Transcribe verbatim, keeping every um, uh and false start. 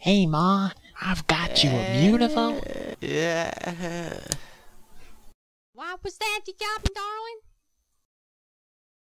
Hey, Ma, I've got you a beautiful... Yeah. What was that you got, darling?